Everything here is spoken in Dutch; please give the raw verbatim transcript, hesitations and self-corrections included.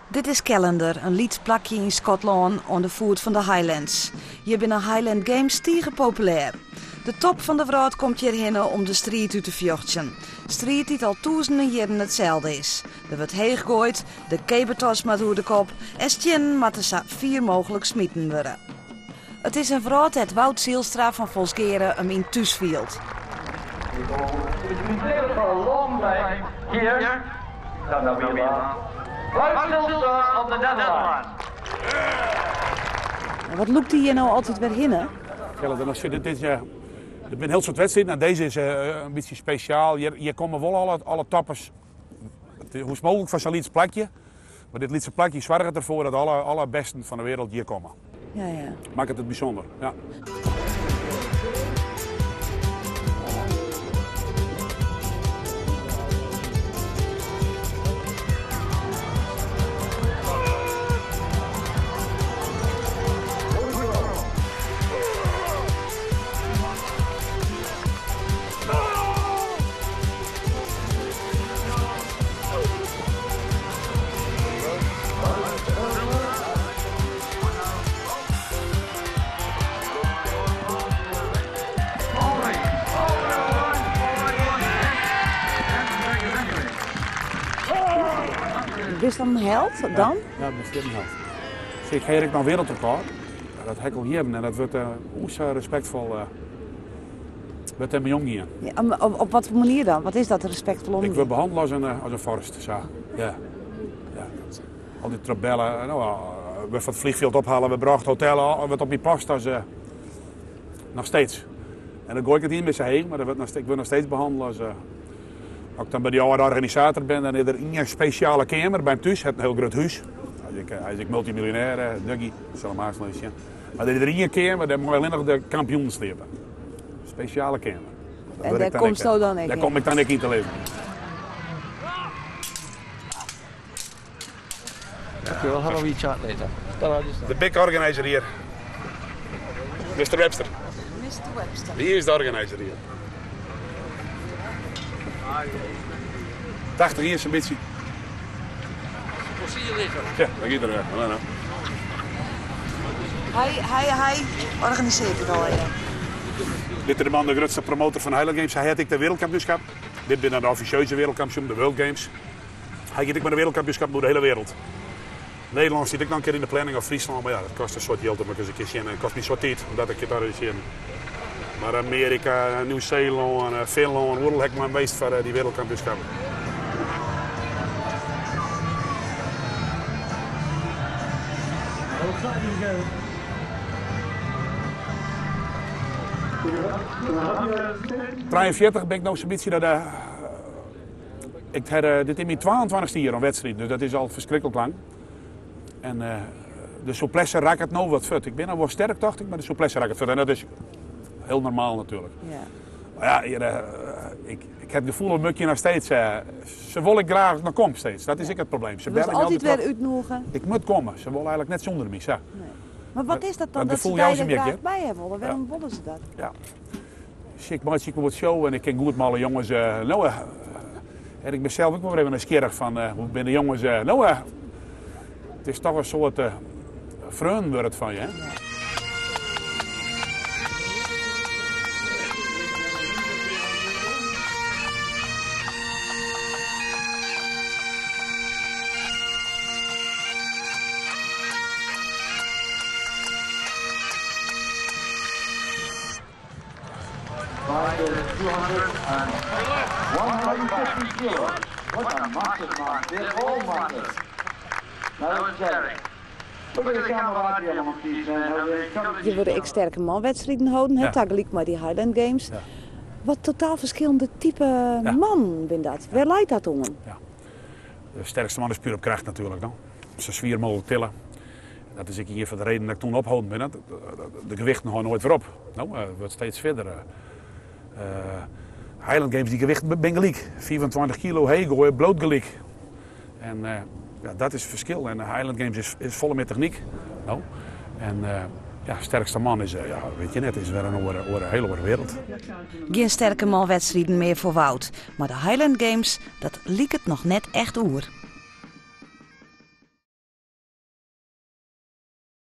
Dit is Callender, een lied plakje in Schotland aan de voet van de Highlands. Hier binnen Highland Games stiegen populair. De top van de wereld komt hierheen om de strijd uit te vechten. Strijd die al duizenden jaren hetzelfde is. Er wordt heen gegooid, de kebertos met hoe de kop en stjen met de sa vier mogelijk smieten worden. Het is een vrouw het Wout Zielstra van Volsgeren hem in Thuisfield. Wat loopt hij hier nou altijd weer hinnen? Ja, dan als je dit, dit, ja, er zijn heel soort wedstrijden. Nou, deze is uh, een beetje speciaal. Hier, hier komen wel alle, alle toppers. Hoe is mogelijk van zo'n Lietse plakje. Maar dit Lietse plakje zorgt ervoor dat alle, alle besten van de wereld hier komen. Ja, ja. Maakt het het bijzonder. Ja. Is dat een held dan? Ja, ja, dat is een held. Dus ik ga nog wereldrecord. Dat hekkel hier en dat wordt uh, zo respectvol. Uh, met hem jong hier. Ja, op, op wat voor manier dan? Wat is dat respectvol om? Ik word behandeld als een, uh, als een vorst. Zo. Ja. Ja. Al die trabellen. Nou, uh, we van het vliegveld ophalen, we brachten hotel, wat op die past als uh, nog steeds. En dan gooi ik het hier met ze heen, maar dat wordt nog, ik word nog steeds behandeld als. Uh, Als ik dan bij die oude organisator ben, dan is er een speciale kamer bij hem thuis. Het een heel groot huis. Hij is, hij is multimiljonair, uh, Dougie, dat zal hem aansluiten. Maar er is er een kamer, daar moet je alleen nog de kampioen slepen. Speciale kamer. En daar kom je dan in? Daar kom ik dan niet in te leven. We'll have a wee chat later. The big organizer hier. mister Webster. mister Webster. Wie is de organizer hier? tachtig hier is een beetje. We'll see you later. Ja, dan gaat er weg. Nou, nou. Hij, hij, hij organiseert het al. Ja. Dit is de man, de grootste promotor van Highland Games. Hij had ik de wereldkampioenschap. Dit ben dan de officieuze wereldkampioen, de World Games. Hij gaat ik met de wereldkampioenschap door de hele wereld. Nederland zit ik dan een keer in de planning of Friesland, maar ja, dat kost een soort geld om ik eens een keer zien. Het kost niet zo'n tijd omdat ik het organiseer. Maar Amerika, Nieuw-Zeeland, Finland, World heb ik maar meest voor die wereldkampioenschap. drieënveertig ben ik nog zo'n beetje dat. Uh, ik heb uh, dit in mijn tweeëntwintigste jaar een wedstrijd, dus dat is al verschrikkelijk lang. En uh, de souplesse raakt het nou wat fut. Ik ben al wel sterk, dacht ik, maar de souplesse raakt het fut. En dat is heel normaal natuurlijk. Ja. Maar ja, hier, uh, ik, ik heb het gevoel dat Mukje nog steeds. Uh, ze willen ik graag nog komen steeds. Dat is ik het probleem. Ze bellen altijd, altijd weer nog. uitnodigen. Ik moet komen. Ze willen eigenlijk net zonder mij. Ja. Nee. Maar wat is dat dan? Dat, dat ze daar graag bij hebben willen? Waarom ja. willen ze dat? Ja. Ik maak ik wat show en ik ken goed met alle jongens. Uh, nou, uh, en ik ben zelf ook wel even nieuwsgierig van uh, hoe ben de jongens. Uh, nou, uh, het is toch een soort uh, vreun wordt van je. Hè? Ja. honderdvijftig kilo. Wat een massive man. Weer vol massive. Nou, dat is Jerry. Je wordt ik sterke manwedstrijden houden, ja. Tegelijk maar die Highland Games. Ja. Wat totaal verschillende type ja. man ben dat. Waar leidt dat om? Ja. De sterkste man is puur op kracht natuurlijk. No? Ze zwier mogelijk tillen. Dat is ik hier voor de reden dat ik toen ophouden ben. De, de, de gewichten gaan nooit weer op. Nou, het wordt steeds verder. Uh, Highland Games, die gewichten ben gelijk. vierentwintig kilo heen bloot gelijk. En uh, ja, dat is het verschil. En uh, Highland Games is, is volle met techniek. Nou, en uh, ja, sterkste man is, uh, ja, weet je net, is weer een, oor, oor, een hele andere wereld. Geen sterke manwedstrijden meer voor Wout. Maar de Highland Games, dat liep het nog net echt oer.